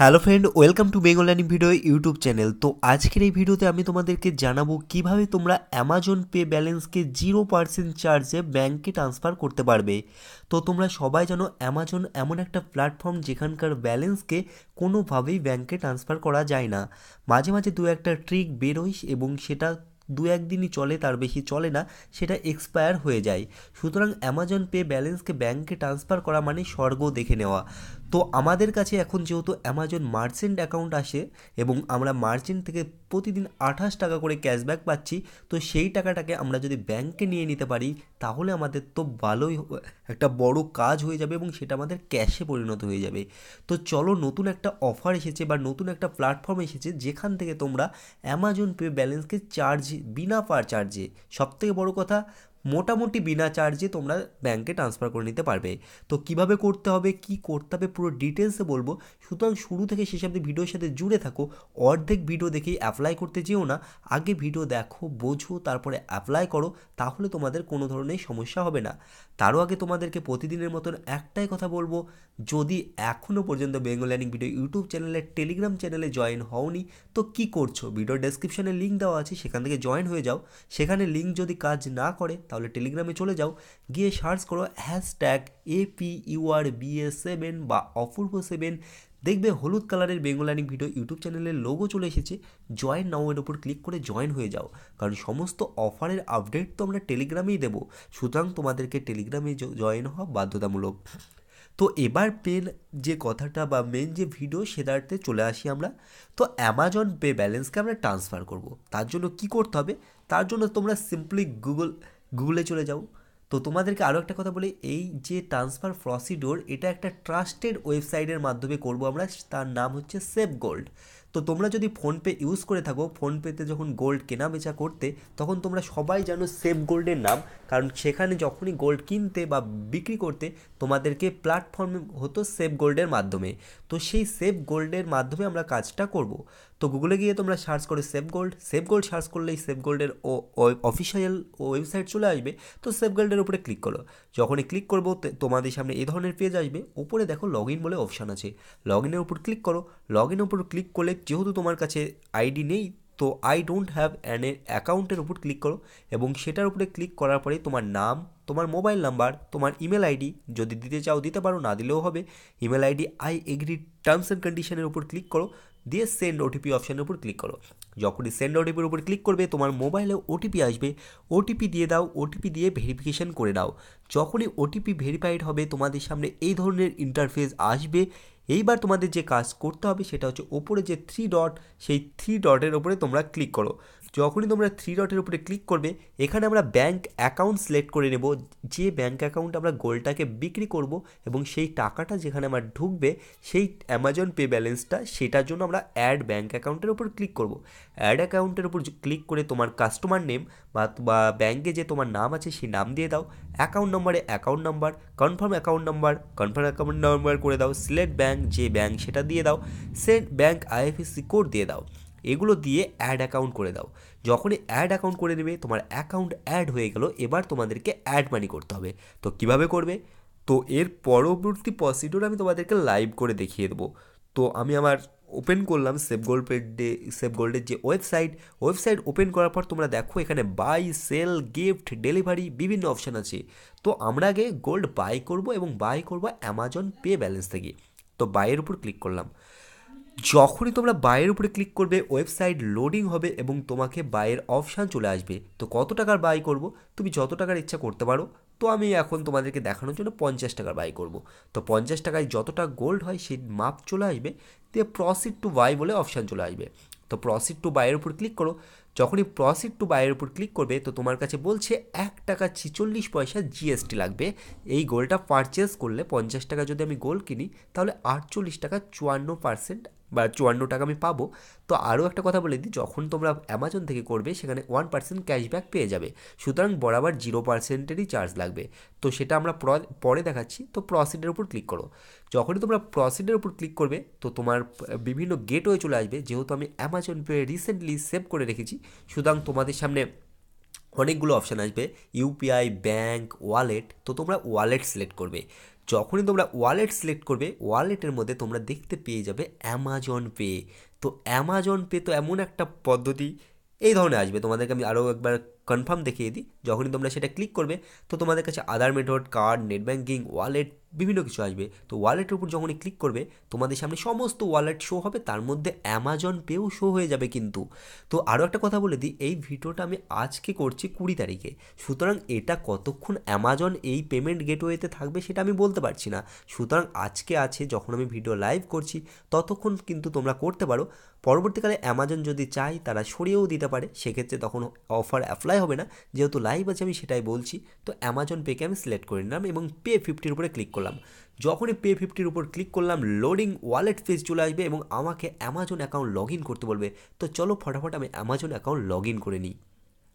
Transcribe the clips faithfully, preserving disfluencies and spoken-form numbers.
Hello friend, welcome to Bengal learning video YouTube channel. তো আজকের এই ভিডিওতে আমি তোমাদেরকে জানাবো কিভাবে তোমরা অ্যামাজন পে ব্যালেন্সকে জিরো পার্সেন্ট চার্জে ব্যাঙ্কে ট্রান্সফার করতে পারবে। তো তোমরা সবাই জানো অ্যামাজন এমন একটা প্ল্যাটফর্ম যেখানকার ব্যালেন্সকে কোনোভাবেই ব্যাঙ্কে ট্রান্সফার করা যায় না। মাঝে মাঝে দু একটা ট্রিক বেরোয় এবং সেটা দু একদিনই চলে, তার বেশি চলে না, সেটা এক্সপায়ার হয়ে যায়। সুতরাং অ্যামাজন পে ব্যালেন্সকে ব্যাঙ্কে ট্রান্সফার করা মানে স্বর্গ দেখে নেওয়া। তো আমাদের কাছে এখন যেহেতু অ্যামাজন মার্চেন্ট অ্যাকাউন্ট আসে এবং আমরা মার্চেন্ট থেকে প্রতিদিন আঠাশ টাকা করে ক্যাশব্যাক পাচ্ছি, তো সেই টাকাটাকে আমরা যদি ব্যাঙ্কে নিয়ে নিতে পারি তাহলে আমাদের তো ভালোই একটা বড় কাজ হয়ে যাবে এবং সেটা আমাদের ক্যাশে পরিণত হয়ে যাবে। তো চলো, নতুন একটা অফার এসেছে বা নতুন একটা প্ল্যাটফর্ম এসেছে যেখান থেকে তোমরা অ্যামাজন পে ব্যালেন্সকে চার্জ বিনা পার চার্জে, সবথেকে বড় কথা মোটামুটি বিনা চার্জে তোমরা ব্যাঙ্কে ট্রান্সফার করে নিতে পারবে। তো কিভাবে করতে হবে, কি করতে হবে, পুরো ডিটেলসে বলবো। সুতরাং শুরু থেকে শেষ অবধি ভিডিওর সাথে জুড়ে থাকো। অর্ধেক ভিডিও দেখেই অ্যাপ্লাই করতে যেও না, আগে ভিডিও দেখো, বোঝো, তারপরে অ্যাপ্লাই করো, তাহলে তোমাদের কোনো ধরনের সমস্যা হবে না। তারও আগে তোমাদেরকে প্রতিদিনের মতন একটাই কথা বলবো, যদি এখনও পর্যন্ত বেঙ্গল লার্নিং ভিডিও ইউটিউব চ্যানেলের টেলিগ্রাম চ্যানেলে জয়েন হওনি তো কি করছো, ভিডিওর ডেসক্রিপশনে লিঙ্ক দেওয়া আছে, সেখান থেকে জয়েন হয়ে যাও। সেখানে লিঙ্ক যদি কাজ না করে তাহলে টেলিগ্রামে চলে যাও, গিয়ে সার্চ করো hashtag AP UR BS seven বা অপূর্ব সেভেন, দেখবে হলুদ কালারের বেঙ্গল লার্নিং ভিডিও ইউটিউব চ্যানেলের লোগো চলে এসেছে। জয়েন নাও এর উপর ক্লিক করে জয়েন হয়ে যাও, কারণ সমস্ত অফারের আপডেট তো আমরা টেলিগ্রামেই দেবো। সুতরাং তোমাদেরকে টেলিগ্রামে জয়েন হওয়া বাধ্যতামূলক। তো এবার পেন যে কথাটা বা মেন যে ভিডিও সেটাতে চলে আসি আমরা। তো অ্যামাজন পে ব্যালেন্সকে আমরা ট্রান্সফার করব, তার জন্য কি করতে হবে, তার জন্য তোমরা সিম্পলি গুগল গুগলে চলে যাও। তো তোমাদেরকে আরও একটা কথা বলি, এই যে ট্রান্সফার প্রসিডিওর, এটা একটা ট্রাস্টেড ওয়েবসাইটের মাধ্যমে করব আমরা, তার নাম হচ্ছে সেভ গোল্ড। তো তোমরা যদি ফোনপে ইউজ করে থাকো, ফোনপেতে যখন গোল্ড কেনা বেচা করতে তখন তোমরা সবাই জানো সেভ গোল্ডের নাম, কারণ সেখানে যখনই গোল্ড কিনতে বা বিক্রি করতে তোমাদেরকে প্ল্যাটফর্ম হতো সেভ গোল্ডের মাধ্যমে। তো সেই সেভ গোল্ডের মাধ্যমে আমরা কাজটা করব। তো গুগলে গিয়ে তোমরা সার্চ করো save gold, save gold search করলেই সেভ গোল্ডের ও অফিসিয়াল ওয়েবসাইট চলে আসবে। তো সেভ গোল্ডের উপরে ক্লিক করো, যখনই ক্লিক করবো তোমাদের সামনে এই ধরনের পেজ আসবে। উপরে দেখো লগ ইন বলে অপশান আছে, লগ ইনের উপর ক্লিক করো। লগ ইনের উপর ক্লিক করলে যেহেতু তোমার কাছে আইডি নেই, তো আই ডোন্ট হ্যাভ অ্যান অ্যাকাউন্টের উপর ক্লিক করো এবং সেটার উপরে ক্লিক করার পরে তোমার নাম, তোমার মোবাইল নাম্বার, তোমার ইমেল আইডি যদি দিতে চাও দিতে পারো, না দিলেও হবে। Email ID I agree terms and কন্ডিশনের উপর ক্লিক করো, দিয়ে সেন্ড ওটিপি অপশানের উপর ক্লিক করো। যখনই সেন্ড ওটিপির উপর ক্লিক করবে তোমার মোবাইলে ওটিপি আসবে, ওটিপি দিয়ে দাও, ওটিপি দিয়ে ভেরিফিকেশান করে দাও। যখনই ওটিপি ভেরিফাইড হবে তোমাদের সামনে এই ধরনের ইন্টারফেস আসবে। এইবার তোমাদের যে কাজ করতে হবে সেটা হচ্ছে ওপরে যে থ্রি ডট, সেই থ্রি ডটের ওপরে তোমরা ক্লিক করো। যখনই তোমরা থ্রি ডটের উপরে ক্লিক করবে এখানে আমরা ব্যাঙ্ক অ্যাকাউন্ট সিলেক্ট করে নেব, যে ব্যাঙ্ক অ্যাকাউন্ট আমরা গোল্ডটাকে বিক্রি করব এবং সেই টাকাটা যেখানে আমার ঢুকবে সেই অ্যামাজন পে ব্যালেন্সটা, সেটার জন্য আমরা অ্যাড ব্যাঙ্ক অ্যাকাউন্টের উপর ক্লিক করব। অ্যাড অ্যাকাউন্টের উপর ক্লিক করে তোমার কাস্টমার নেম বা বা ব্যাঙ্কে যে তোমার নাম আছে সেই নাম দিয়ে দাও। অ্যাকাউন্ট নম্বরে account number, confirm account number confirm account number করে দাও। সিলেক্ট ব্যাঙ্ক, যে ব্যাঙ্ক সেটা দিয়ে দাও। সেন্ড ব্যাঙ্ক আইএফএসসি কোড দিয়ে দাও। এগুলো দিয়ে অ্যাড অ্যাকাউন্ট করে দাও। যখনই অ্যাড অ্যাকাউন্ট করে নেবে তোমার অ্যাকাউন্ট অ্যাড হয়ে গেল। এবার তোমাদেরকে অ্যাড মানি করতে হবে। তো কিভাবে করবে, তো এর পরবর্তী প্রসিডিওর আমি তোমাদেরকে লাইভ করে দেখিয়ে দেবো। তো আমি আমার ওপেন করলাম সেভ গোল্ড ডে সেভ গোল্ডের যে ওয়েবসাইট, ওয়েবসাইট ওপেন করার পর তোমরা দেখো এখানে বাই, সেল, গিফট, ডেলিভারি বিভিন্ন অপশান আছে। তো আমরা আগে গোল্ড বাই করব এবং বাই করব অ্যামাজন পে ব্যালেন্স থেকে। তো বাইয়ের উপর ক্লিক করলাম। যখনই তোমরা বাইয়ের উপরে ক্লিক করবে ওয়েবসাইট লোডিং হবে এবং তোমাকে বাইয়ের অপশান চলে আসবে। তো কত টাকার বাই করব, তুমি যত টাকার ইচ্ছা করতে পারো। তো আমি এখন তোমাদেরকে দেখানোর জন্য পঞ্চাশ টাকার বাই করব। তো পঞ্চাশ টাকায় যতটা গোল্ড হয় সেই মাপ চলে আসবে, দিয়ে প্রসিড টু বাই বলে অপশান চলে আসবে। তো প্রসিড টু বাইয়ের উপর ক্লিক করো। যখনই প্রসিড টু বাইয়ের উপর ক্লিক করবে তো তোমার কাছে বলছে এক টাকা ছিচল্লিশ পয়সা জিএসটি লাগবে। এই গোল্ডটা পারচেস করলে পঞ্চাশ টাকা যদি আমি গোল্ড কিনি তাহলে আটচল্লিশ টাকা চুয়ান্ন পার্সেন্ট বা চুয়ান্ন টাকা আমি পাবো। তো আরও একটা কথা বলে দিই, যখন তোমরা অ্যামাজন থেকে করবে সেখানে ওয়ান পার্সেন্ট ক্যাশব্যাক পেয়ে যাবে। সুতরাং বরাবর জিরো পার্সেন্টেরই চার্জ লাগবে। তো সেটা আমরা পরে দেখাচ্ছি। তো প্রসিডের উপর ক্লিক করো। যখনই তোমরা প্রসিডের উপর ক্লিক করবে তো তোমার বিভিন্ন গেটওয়ে চলে আসবে। যেহেতু আমি অ্যামাজন পে রিসেন্টলি সেভ করে রেখেছি, সুতরাং তোমাদের সামনে অনেকগুলো অপশান আসবে, ইউপিআই, ব্যাঙ্ক, ওয়ালেট। তো তোমরা ওয়ালেট সিলেক্ট করবে। যখনই তোমরা ওয়ালেট সিলেক্ট করবে ওয়ালেটের মধ্যে তোমরা দেখতে পেয়ে যাবে অ্যামাজন পে। তো অ্যামাজন পে তো এমন একটা পদ্ধতি এই ধরনের আসবে, তোমাদেরকে আমি আরও একবার কনফার্ম দেখিয়ে দিই। যখনই তোমরা সেটা ক্লিক করবে তো তোমাদের কাছে Aadhaar method, card, net banking, wallet বিভিন্ন কিছু আসবে। তো ওয়ালেটের উপর যখনই ক্লিক করবে তোমাদের সামনে সমস্ত ওয়ালেট শো হবে, তার মধ্যে অ্যামাজন পেও শো হয়ে যাবে কিন্তু। তো আরও একটা কথা বলে দিই, এই ভিডিওটা আমি আজকে করছি কুড়ি তারিখে, সুতরাং এটা কতক্ষণ অ্যামাজন এই পেমেন্ট গেটওয়েতে থাকবে সেটা আমি বলতে পারছি না। সুতরাং আজকে আছে, যখন আমি ভিডিও লাইভ করছি ততক্ষণ কিন্তু তোমরা করতে পারো। পরবর্তীকালে অ্যামাজন যদি চাই তারা সরিয়েও দিতে পারে, সেক্ষেত্রে তখন অফার অ্যাপ্লাই হবে না। যেহেতু লাইভ আছে আমি সেটাই বলছি। তো অ্যামাজন পেকে আমি সিলেক্ট করে নিলাম এবং পে ফিফটির উপরে ক্লিক করলাম। যখনই পে ফিফটির উপর ক্লিক করলাম লোডিং ওয়ালেট পেজ চলে আসবে এবং আমাকে অ্যামাজন অ্যাকাউন্ট লগ ইন করতে বলবে। তো চলো ফটাফট আমি অ্যামাজন অ্যাকাউন্ট লগ ইন করে নিই।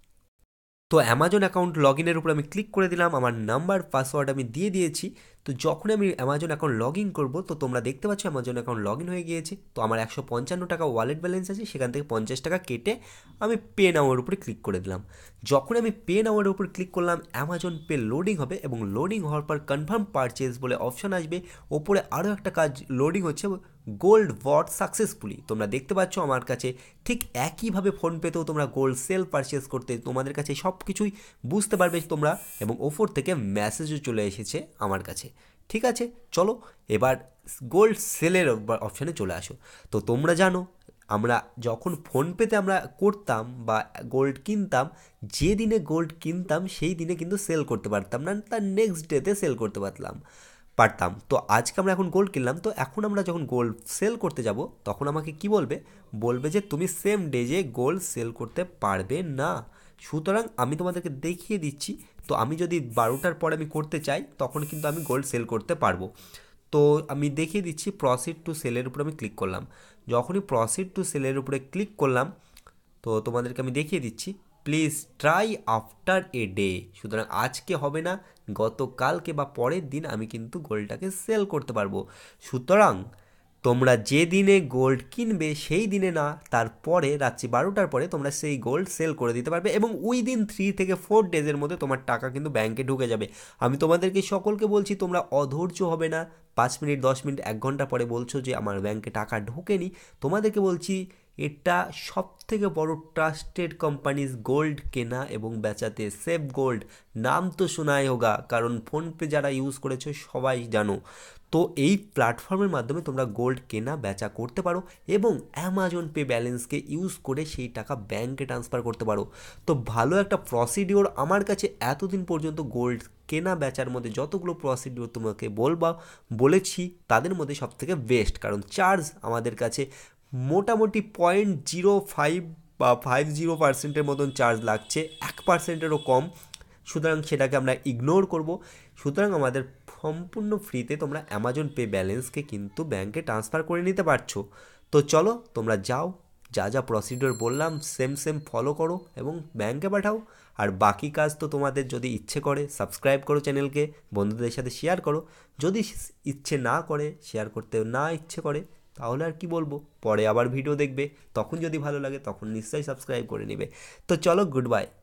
তো অ্যামাজন অ্যাকাউন্ট লগ ইনের উপর আমি ক্লিক করে দিলাম, আমার নাম্বার পাসওয়ার্ড আমি দিয়ে দিয়েছি। তো যখন আমি অ্যামাজন অ্যাকাউন্ট লগ ইন করবো তো তোমরা দেখতে পাচ্ছ অ্যামাজন অ্যাকাউন্ট লগ ইন হয়ে গিয়েছে। তো আমার একশো পঞ্চান্ন টাকা ওয়ালেট ব্যালেন্স আছে, সেখান থেকে পঞ্চাশ টাকা কেটে আমি পে নাওয়ার উপরে ক্লিক করে দিলাম। যখন আমি পে নাওয়ার উপর ক্লিক করলাম অ্যামাজন পে লোডিং হবে এবং লোডিং হওয়ার পর কনফার্ম পারচেজ বলে অপশান আসবে। ওপরে আরও একটা কাজ লোডিং হচ্ছে, গোল্ড বট সাকসেসফুলি। তোমরা দেখতে পাচ্ছ আমার কাছে ঠিক একইভাবে ফোনপেতেও তোমরা গোল্ড সেল পারচেস করতে তোমাদের কাছে সব কিছুই বুঝতে পারবে তোমরা, এবং ওপর থেকে মেসেজও চলে এসেছে আমার কাছে। ঠিক আছে, চলো এবার গোল্ড সেলের অপশানে চলে আসো। তো তোমরা জানো আমরা যখন ফোনপেতে আমরা করতাম বা গোল্ড কিনতাম, যে দিনে গোল্ড কিনতাম সেই দিনে কিন্তু সেল করতে পারতাম না, তার নেক্সট ডেতে সেল করতে পারতাম পারতাম তো আজকে আমরা এখন গোল্ড কিনলাম, তো এখন আমরা যখন গোল্ড সেল করতে যাব তখন আমাকে কি বলবে, বলবে যে তুমি সেম ডে যে গোল্ড সেল করতে পারবে না। সুতরাং আমি তোমাদেরকে দেখিয়ে দিচ্ছি। তো আমি যদি বারোটার পরে আমি করতে চাই তখন কিন্তু আমি গোল্ড সেল করতে পারবো। তো আমি দেখিয়ে দিচ্ছি, প্রসিড টু সেলের উপর আমি ক্লিক করলাম। যখনই প্রসিড টু সেলের উপরে ক্লিক করলাম তো তোমাদেরকে আমি দেখিয়ে দিচ্ছি, please try after a day. সুতরাং আজকে হবে না, গতকালকে বা পরের দিন আমি কিন্তু গোল্ডটাকে সেল করতে পারবো। সুতরাং তোমরা যে দিনে গোল্ড কিনবে সেই দিনে না, তারপরে রাত্রি বারোটার পরে তোমরা সেই গোল্ড সেল করে দিতে পারবে এবং উইদিন থ্রি থেকে ফোর ডেজের মধ্যে তোমার টাকা কিন্তু ব্যাংকে ঢুকে যাবে। আমি তোমাদেরকে সকলকে বলছি তোমরা অধৈর্য হবে না। পাঁচ মিনিট দশ মিনিট এক ঘন্টা পরে বলছো যে আমার ব্যাংকে টাকা ঢোকেনি, তোমাদেরকে বলছি এটা সব থেকে বড় ট্রাস্টেড কোম্পানিজ গোল্ড কেনা এবং বেচাতে। সেভ গোল্ড নাম তো শোনাই হোগা, কারণ ফোনপে যারা ইউজ করেছো সবাই জানো। তো এই প্ল্যাটফর্মের মাধ্যমে তোমরা গোল্ড কেনা বেচা করতে পারো এবং অ্যামাজন পে ব্যালেন্সকে ইউজ করে সেই টাকা ব্যাংকে ট্রান্সফার করতে পারো। তো ভালো একটা প্রসিডিওর আমার কাছে এতদিন পর্যন্ত গোল্ড কেনা বেচার মধ্যে যতগুলো প্রসিডিওর তোমাকে বলবা বলেছি তাদের মধ্যে সবথেকে বেস্ট, কারণ চার্জ আমাদের কাছে মোটামুটি পয়েন্ট জিরো ফাইভ বা ফাইভ জিরো পার্সেন্টের মতন চার্জ লাগছে, এক পার্সেন্টেরও কম। সুতরাং সেটাকে আমরা ইগনোর করব। সুতরাং আমাদের সম্পূর্ণ ফ্রিতে তোমরা অ্যামাজন পে ব্যালেন্সকে কিন্তু ব্যাংকে ট্রান্সফার করে নিতে পারছো। তো চলো তোমরা যাও, যা যা প্রসিডিওর বললাম সেম সেম ফলো করো এবং ব্যাংকে পাঠাও। আর বাকি কাজ তো তোমাদের যদি ইচ্ছে করে সাবস্ক্রাইব করো চ্যানেলকে, বন্ধুদের সাথে শেয়ার করো। যদি ইচ্ছে না করে, শেয়ার করতে না ইচ্ছে করে, তাহলে আর কি বলবো, পরে আবার ভিডিও দেখবে, তখন যদি ভালো লাগে তখন নিশ্চয়ই সাবস্ক্রাইব করে নেবে। তো চলো, গুড বাই।